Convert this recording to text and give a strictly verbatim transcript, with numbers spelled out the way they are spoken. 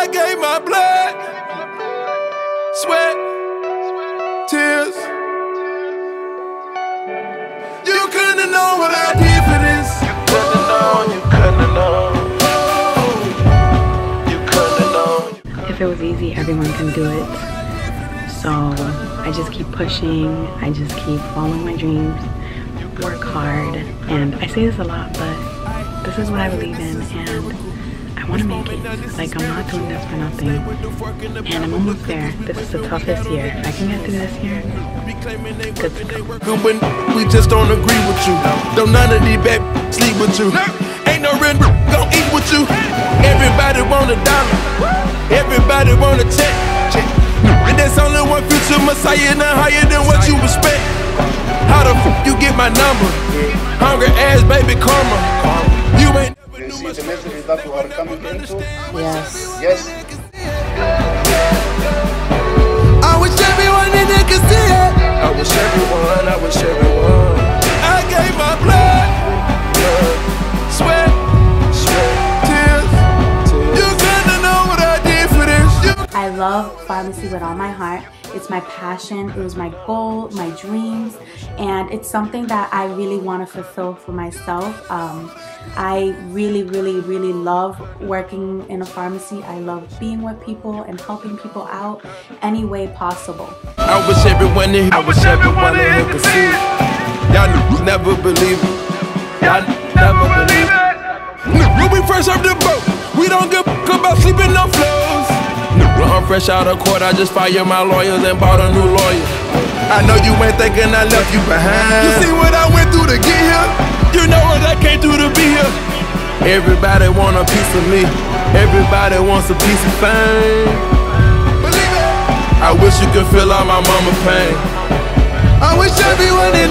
I gave my blood, sweat, tears. You couldn't have known what I did for this. You couldn't have known, you couldn't have known. You couldn't have known. If it was easy, everyone can do it. So I just keep pushing, I just keep following my dreams, work hard, and I say this a lot, but this is what I believe in, and I want to make it. Like, I'm not doing this for nothing, and I'm almost there. This is the toughest year. If I can get through this year, good to go. When we just don't agree with you, don't none of these bad sleep with you. Ain't no real gon' eat with you. Everybody want a dollar, everybody want a check. And there's only one future Messiah, not higher than what you expect. How the f you get my number? Hungry ass baby karma. You ain't never knew my misery that you are coming into? Yes. Yes. I wish everyone in there could see it. I wish everyone, I wish everyone. I gave my blood, blood, sweat, sweat, tears. tears. You couldn't know what I did for this. You I love pharmacy with all my heart. It's my passion, it was my goal, my dreams, and it's something that I really want to fulfill for myself. Um, I really, really, really love working in a pharmacy. I love being with people and helping people out any way possible. I wish everyone in here, I wish everyone in here could see it. Y'all never believe it. Y'all never believe it. When we first heard the boat, we don't give a f about sleeping on floors. I'm fresh out of court, I just fired my lawyers and bought a new lawyer. I know you ain't thinking I left you behind. You see what I went through to get here? You know what I came through to be here. Everybody want a piece of me. Everybody wants a piece of fame. Believe it. I wish you could feel all my mama pain. I wish everyone